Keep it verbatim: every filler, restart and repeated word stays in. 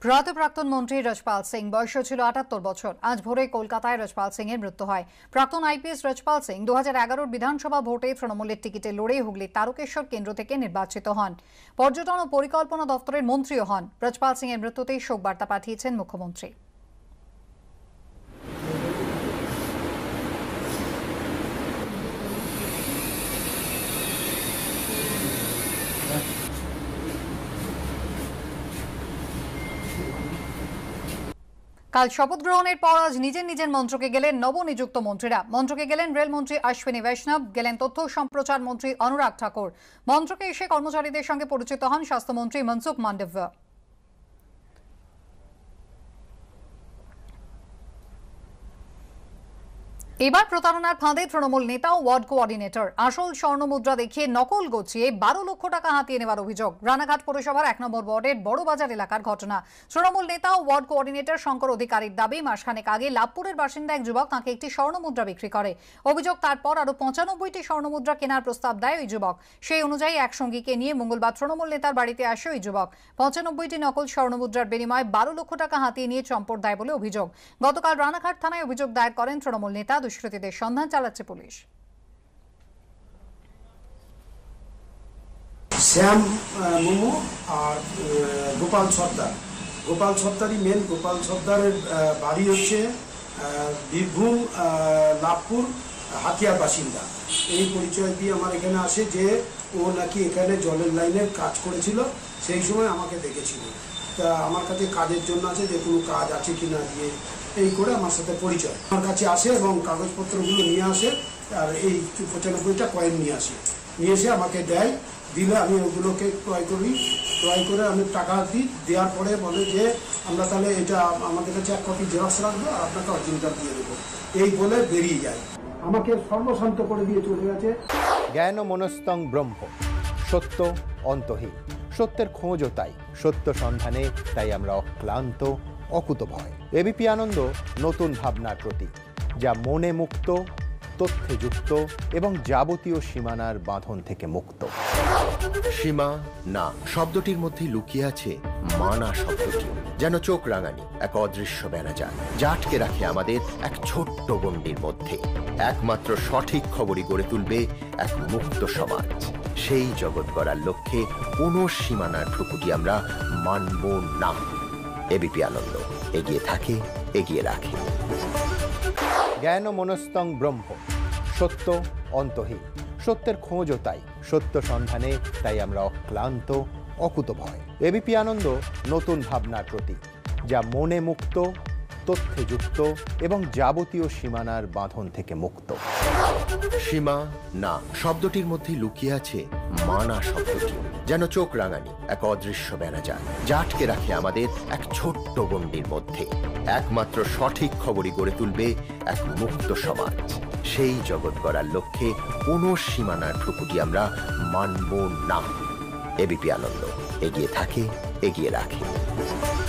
প্রয়াত প্রাক্তন মন্ত্রী রজপাল সিং বয়স ছিল আটাত্তর বছর। আজ ভোরে কলকাতায় রজপাল সিং এর মৃত্যু হয়। প্রাক্তন আইপিএস রজপাল সিং দু হাজার এগারোর বিধানসভা ভোটে তৃণমূলের টিকিটে লড়ে হুগলির তারকেশ্বর কেন্দ্র থেকে নির্বাচিত হন। পর্যটন ও পরিকল্পনা দপ্তরের মন্ত্রীও হন। রজপাল সিং এর মৃত্যুতেই শোক বার্তা পাঠিয়েছেন মুখ্যমন্ত্রী। কাল শপথ গ্রহণের পর আজ নিজের নিজের মন্ত্রকে গেলেন নবনিযুক্ত মন্ত্রীরা। মন্ত্রকে গেলেন রেলমন্ত্রী অশ্বিনী বৈষ্ণব, গেলেন তথ্য সম্প্রচার মন্ত্রী অনুরাগ ঠাকুর। মন্ত্রকে এসে কর্মচারীদের সঙ্গে পরিচিত হন স্বাস্থ্যমন্ত্রী মনসুখ মান্ডব্য। এবার প্রতারণার ফাঁদে তৃণমূল নেতা ও ওয়ার্ড কোঅর্ডিনেটর। আসল স্বর্ণমুদ্রা দেখিয়ে নকল গছিয়ে বারো লক্ষ টাকা হাতিয়ে নেওয়ার অভিযোগ। রানাঘাট পৌরসভার এক নম্বর ওয়ার্ডের বড়বাজার এলাকার ঘটনা। তৃণমূল নেতা ও ওয়ার্ড কোঅর্ডিনেটর শঙ্কর অধিকারীর দাবি, মাসখানেক আগে লাভপুরের বাসিন্দা এক যুবক তাঁকে একটি স্বর্ণমুদ্রা বিক্রি করে। অভিযোগ, তারপর আরো পঁচানব্বইটি স্বর্ণমুদ্রা কেনার প্রস্তাব দেয় ওই যুবক। সেই অনুযায়ী এক সঙ্গীকে নিয়ে মঙ্গলবার তৃণমূল নেতার বাড়িতে আসে ওই যুবক। পঁচানব্বইটি নকল স্বর্ণমুদ্রার বিনিময়ে বারো লক্ষ টাকা হাতিয়ে নিয়ে চম্পট দেয় বলে অভিযোগ। গতকাল রানাঘাট থানায় অভিযোগ দায়ের করেন তৃণমূল নেতা। দুষ্কৃতীদের সন্ধান চালাচ্ছে পুলিশ। শ্যাম মোমো আর গোপাল সর্দার। গোপাল সর্দারই মেন। গোপাল সর্দারের বাড়ি হচ্ছে বীরভূম লাভপুর হাতিয়ার বাসিন্দা। এই পরিচয় দিয়ে আমার এখানে আসে যে ও নাকি এখানে জলের লাইনের কাজ করেছিল, সেই সময় আমাকে দেখেছিল। তা আমার কাছে কাজের জন্য আছে, যে কোনো কাজ আছে কি না দিয়ে এই করে আমার সাথে পরিচয়। আমার কাছে আসে এবং কাগজপত্রগুলো নিয়ে আসে, আর এই পঁচানব্বইটা কয়েন নিয়ে আসে, নিয়ে এসে আমাকে দেয়। দিলে আমি ওগুলোকে ক্রয় করি, ক্রয় করে আমি টাকা দিই। দেওয়ার পরে বলে যে আমরা তাহলে এটা আমাদের কাছে এক কপি জেরক্স রাখবো আর আপনাকে অরিজিনালটা দিয়ে দেবো, এই বলে বেরিয়ে যায়। আমাকে সর্বশান্ত করে দিয়ে চলে গেছে। জ্ঞান মনস্তং ব্রহ্ম, সত্য অন্তহীন। সত্যের খোঁজও তাই, সত্য সন্ধানে তাই আমরা অক্লান্ত, অকুতভয়। এবিপি আনন্দ নতুন ভাবনার প্রতীক, যা মনে মুক্ত, তথ্যে যুক্ত এবং যাবতীয় সীমানার বাঁধন থেকে মুক্ত। সীমা না শব্দটির মধ্যে লুকিয়ে আছে মানা শব্দটি, যেন চোখ রাঙানি এক অদৃশ্য ব্যানাজার, যা আটকে রাখে আমাদের এক ছোট্ট গণ্ডির মধ্যে। একমাত্র সঠিক খবরই গড়ে তুলবে এক মুক্ত সমাজ। সেই জগৎ গড়ার লক্ষ্যে কোনো সীমানার ঠুকুটি আমরা মানব না। এবিপি আনন্দ এগিয়ে থাকে, এগিয়ে রাখে। জ্ঞান মনস্তং ব্রহ্ম, সত্য অন্তহীন। সত্যের খোঁজও তাই, সত্য সন্ধানে তাই আমরা অক্লান্ত, অকুতভয়। এবিপি আনন্দ নতুন ভাবনার প্রতীক, যা মনে মুক্ত, তথ্যে যুক্ত এবং যাবতীয় সীমানার বাঁধন থেকে মুক্ত। সীমা না শব্দটির মধ্যে লুকিয়ে আছে মানা শব্দটি, যেন চোখ রাঙানি এক অদৃশ্য ব্যানাজার, যা আটকে রাখে আমাদের এক ছোট্ট গণ্ডির মধ্যে। একমাত্র সঠিক খবরই গড়ে তুলবে এক মুক্ত সমাজ। সেই জগৎ গড়ার লক্ষ্যে কোনো সীমানার ঠুকুটি আমরা মানব না। এবিপি আনন্দ এগিয়ে থাকে, এগিয়ে রাখে।